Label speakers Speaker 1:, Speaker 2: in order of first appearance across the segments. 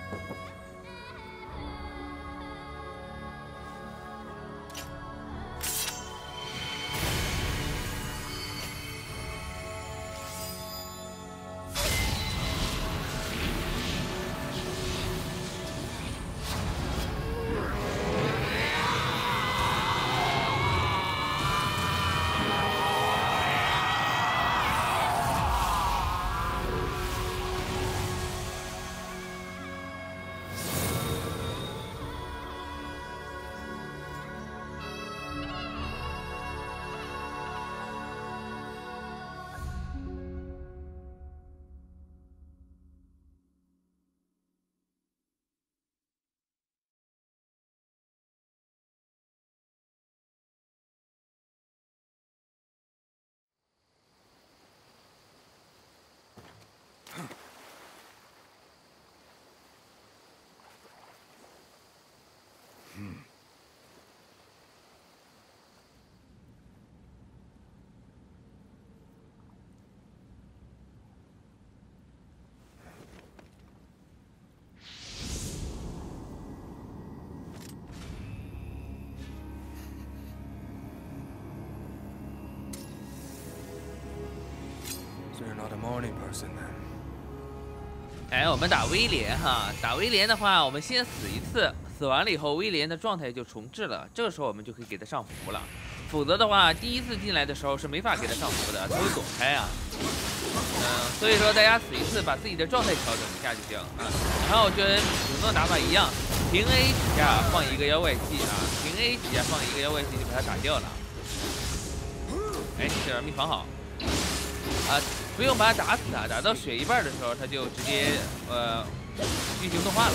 Speaker 1: So you're not a morning person then?
Speaker 2: 哎，我们打威廉哈，打威廉的话，我们先死一次，死完了以后，威廉的状态就重置了，这个时候我们就可以给他上符了。否则的话，第一次进来的时候是没法给他上符的，他会躲开啊。所以说大家死一次，把自己的状态调整一下就行啊。然后就跟普通的打法一样，平 A 几下放一个妖怪技啊，平 A 几下放一个妖怪技就把他打掉了。哎，这边密防好啊。 不用把他打死啊，打到血一半的时候，他就直接剧情动画了。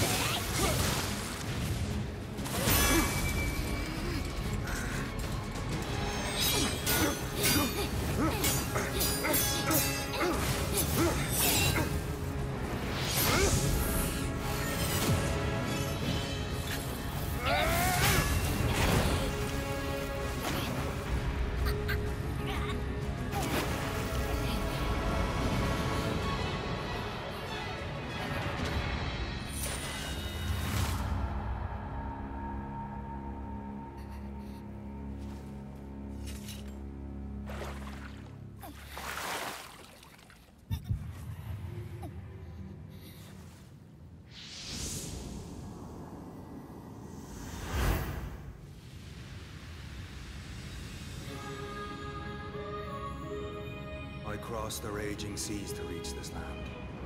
Speaker 1: I crossed the raging seas to reach this land.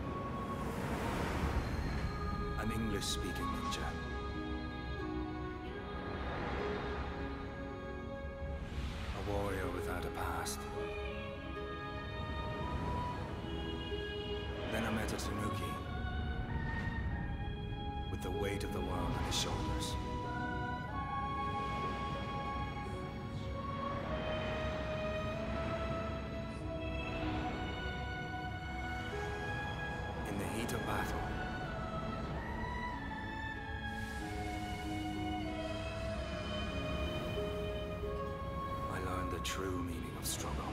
Speaker 1: An English-speaking ninja. A warrior without a past. Then I met a Tanuki. With the weight of the world on his shoulders. In the heat of battle, I learned the true meaning of struggle.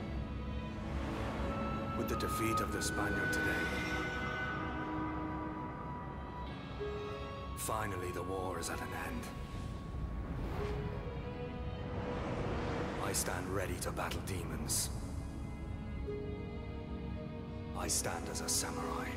Speaker 1: With the defeat of the Spaniard today, finally the war is at an end. I stand ready to battle demons. I stand as a samurai.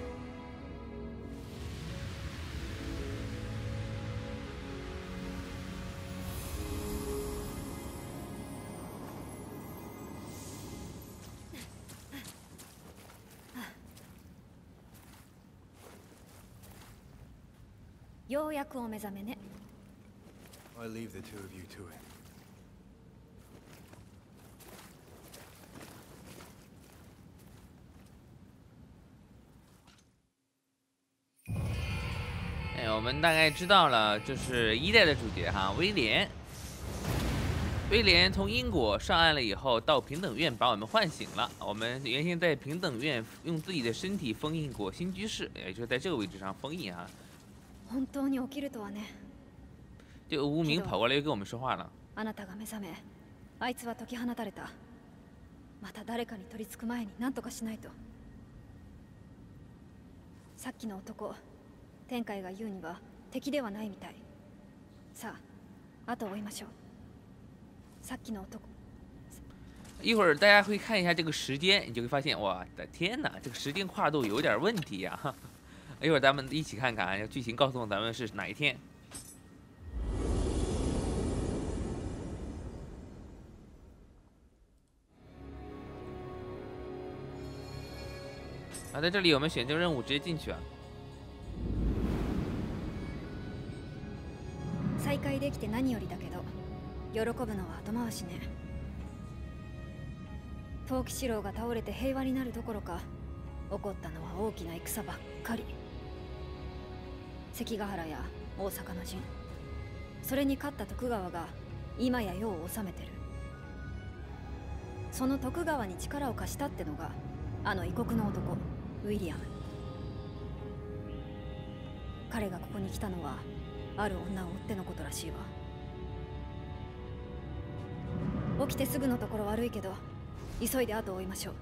Speaker 1: I leave the two of you to it.
Speaker 2: 我们大概知道了，就是一代的主角哈，威廉。威廉从英国上岸了以后，到平等院把我们唤醒了。我们原先在平等院用自己的身体封印过新居士，也就是在这个位置上封印哈。这个无名跑过来又跟我们说话了。
Speaker 3: あなたが目覚め、あいつは解き放たれた。また誰かに取り付く前に何とかしないと。さっきの男、 天海が言うには敵ではないみたい。さあ、後を追いましょう。さっきの男。
Speaker 2: 一会儿大家会看一下这个时间，你就会发现，我的天哪，这个时间跨度有点问题呀、啊！一会儿咱们一起看看啊，剧情告诉咱们是哪一天。啊，在这里我们选这个任务直接进去啊。
Speaker 3: 再会できて何よりだけど、喜ぶのは後回しね。陶器四郎が倒れて平和になるどころか、起こったのは大きな戦ばっかり。関ヶ原や大阪の陣、それに勝った徳川が今や世を治めてる。その徳川に力を貸したってのがあの異国の男ウィリアム。彼がここに来たのはある女を追ってのことらしいわ。起きてすぐのところ悪いけど急いで後を追いましょう。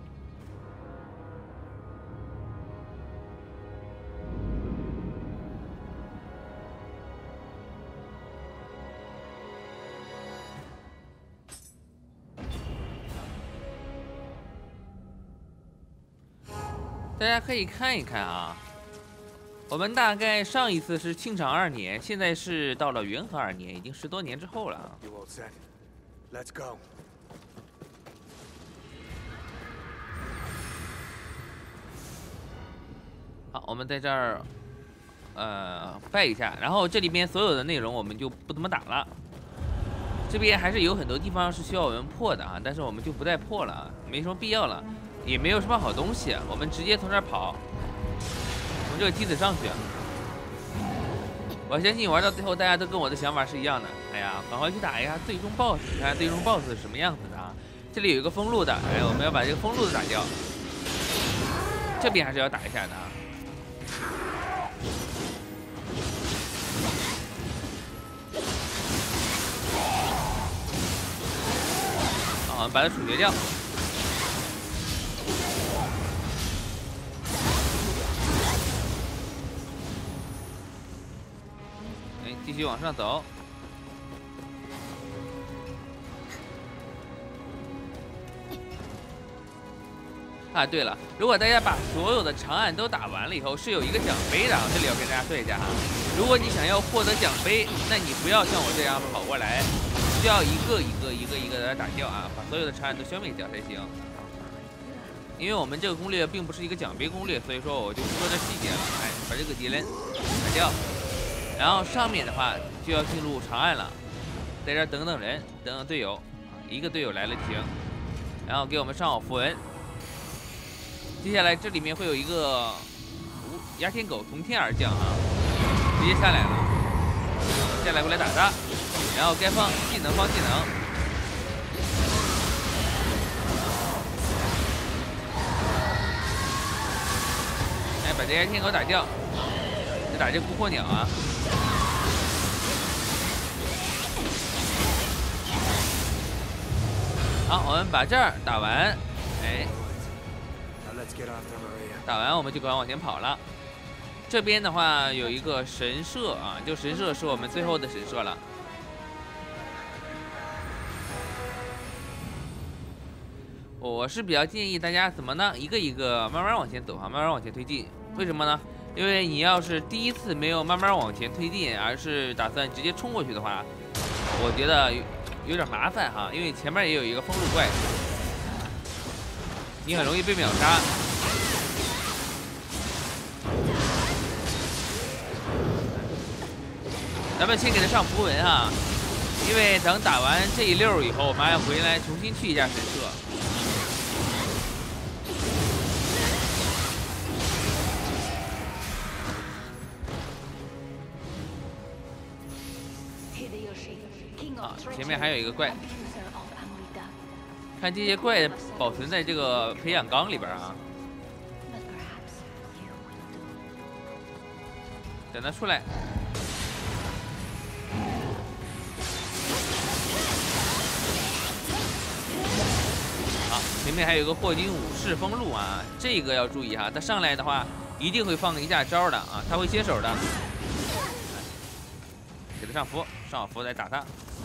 Speaker 2: 大家可以看一看啊，我们大概上一次是庆长2年，现在是到了元和2年，已经10多年之后了啊。
Speaker 1: You all set? Let's go.
Speaker 2: 好，我们在这儿，拜一下，然后这里边所有的内容我们就不怎么打了。这边还是有很多地方是需要我们破的啊，但是我们就不再破了啊，没什么必要了，也没有什么好东西，我们直接从这儿跑，从这个梯子上去。我相信玩到最后，大家都跟我的想法是一样的。哎呀，赶快去打一下最终 BOSS， 你看最终 BOSS 是什么样子的啊？这里有一个封路的，哎，我们要把这个封路的打掉。这边还是要打一下的啊。 好，把它处决掉。哎，继续往上走。啊，对了，如果大家把所有的长按都打完了以后，是有一个奖杯的啊，这里要跟大家说一下啊。如果你想要获得奖杯，那你不要像我这样跑过来。 需要一个的打掉啊，把所有的长按都消灭掉才行。因为我们这个攻略并不是一个奖杯攻略，所以说我就不说这细节了。哎，把这个敌人打掉，然后上面的话就要进入长按了，在这儿等等人，等等队友，一个队友来了停，然后给我们上好符文。接下来这里面会有一个鸦天狗从天而降啊，直接下来了，下来过来打他。 然后该放技能放技能，哎，把这些天狗打掉，再打这琥珀鸟啊！好，我们把这儿打完，哎，
Speaker 1: Now let's get after Maria.
Speaker 2: 打完我们就赶快往前跑了。这边的话有一个神社啊，就神社是我们最后的神社了。 我是比较建议大家怎么呢？一个一个慢慢往前走啊，慢慢往前推进。为什么呢？因为你要是第一次没有慢慢往前推进，而是打算直接冲过去的话，我觉得有点麻烦哈。因为前面也有一个封路怪，你很容易被秒杀。咱们先给他上符文啊，因为等打完这一溜以后，我们还要回来重新去一下神社。 啊，前面还有一个怪，看这些怪保存在这个培养缸里边啊，等它出来。好，前面还有一个霍金武士封路啊，这个要注意哈，它上来的话一定会放一下招的啊，他会接手的。给他上符，上好符来打他。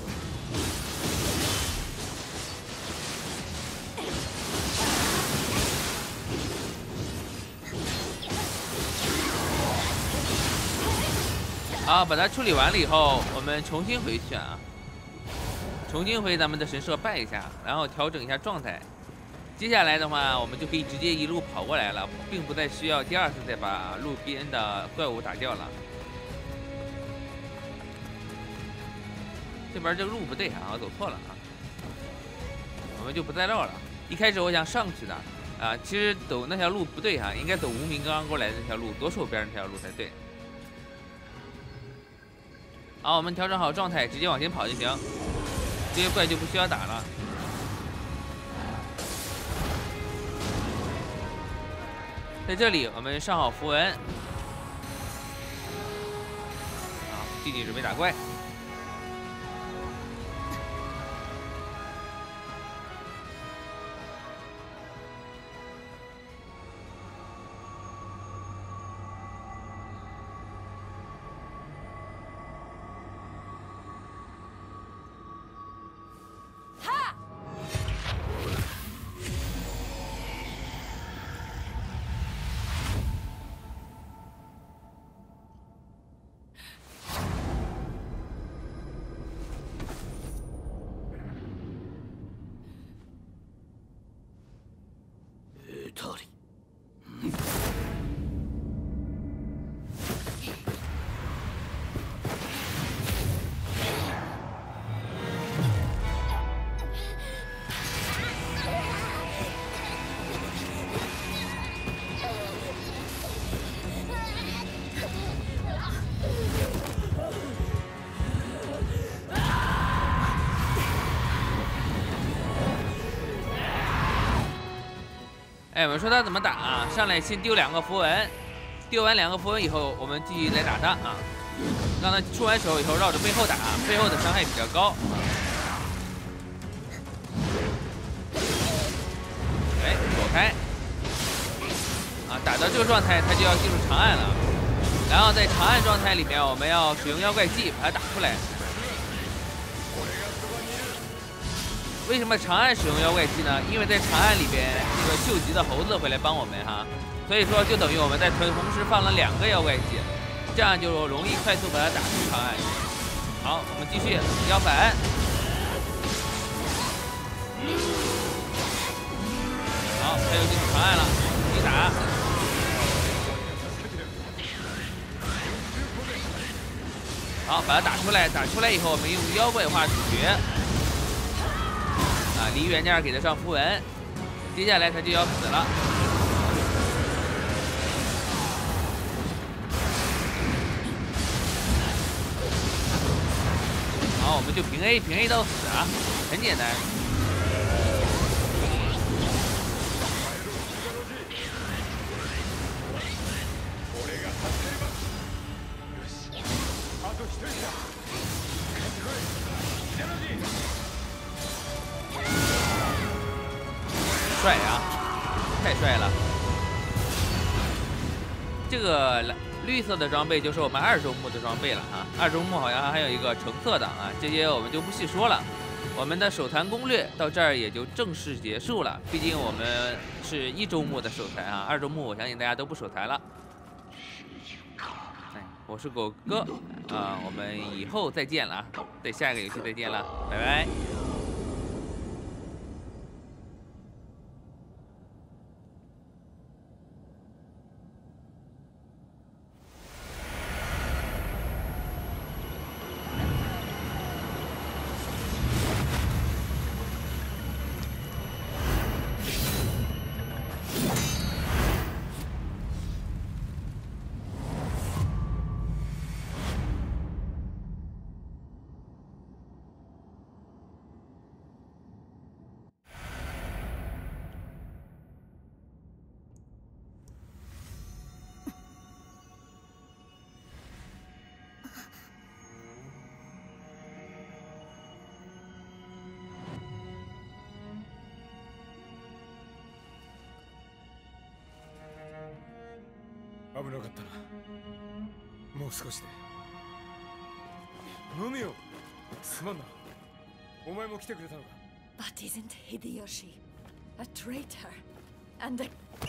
Speaker 2: 好，把它处理完了以后，我们重新回去啊，重新回咱们的神社拜一下，然后调整一下状态。接下来的话，我们就可以直接一路跑过来了，并不再需要第二次再把路边的怪物打掉了。这边这个路不对啊，我走错了啊，我们就不再绕了。一开始我想上去的啊，其实走那条路不对啊，应该走无名刚刚过来的那条路，左手边那条路才对。好，我们调整好状态，直接往前跑就行。这些怪就不需要打了。在这里，我们上好符文。好，弟弟准备打怪。
Speaker 1: 道理。
Speaker 2: 哎，我们说他怎么打啊？上来先丢2个符文，丢完2个符文以后，我们继续来打他啊。让他出完手以后绕着背后打，背后的伤害比较高。哎，躲开。啊，打到这个状态，他就要进入长按了。然后在长按状态里面，我们要使用妖怪技把它打出来。为什么长按使用妖怪技呢？因为在长按里边，这个秀吉的猴子会来帮我们哈，所以说就等于我们在同时放了2个妖怪技，这样就容易快速把它打出长按。好，我们继续腰反。好，他又进入长按了，继续打。好，把它打出来，打出来以后，我们用妖怪化主角。啊，离远点给他上符文，接下来他就要死了。好，我们就平 A 平 A 到死啊，很简单。帅啊，太帅了！这个绿色的装备就是我们2周目的装备了啊，2周目好像还有一个橙色的啊，这些我们就不细说了。我们的手残攻略到这儿也就正式结束了，毕竟我们是1周目的手残啊，2周目我相信大家都不手残了。哎，我是狗哥啊，我们以后再见了啊，在下一个游戏再见了，拜拜。
Speaker 4: 危なかったな。もう少しで。ロミオ、すまんな。お前も来てくれたのか。
Speaker 5: But isn't Hideyoshi a traitor? And a...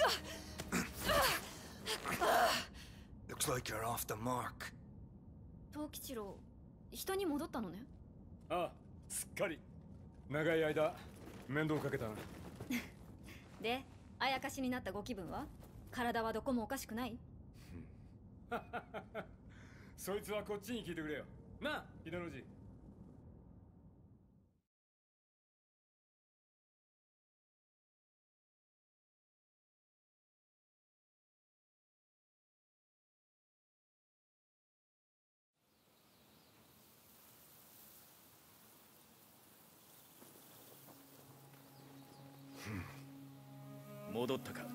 Speaker 1: Looks like you're off the mark.
Speaker 3: 藤吉郎、人に戻ったのね。
Speaker 4: ああ、すっかり。長い間面倒かけたな。
Speaker 3: で、あやかしになったご気分は？体はどこもおかしくない？
Speaker 4: そいつはこっちに聞いてくれよ。なあ、秀之寺。
Speaker 6: 戻ったか。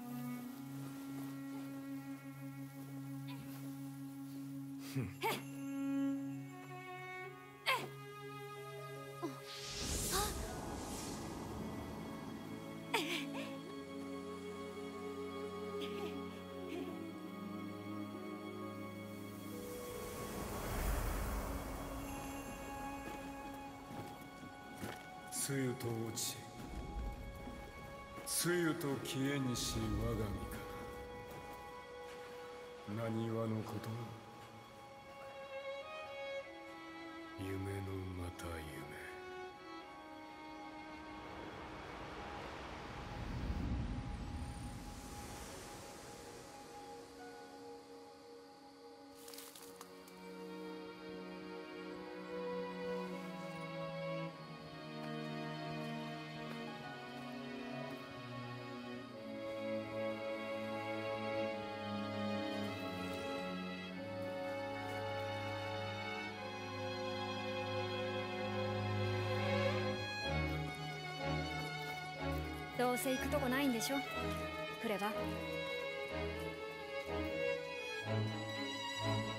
Speaker 4: 梅雨と落ち、梅雨と消えにし我が身か。何話のこと。夢のまた夢。
Speaker 3: どうせ行くとこないんでしょ、クレバ。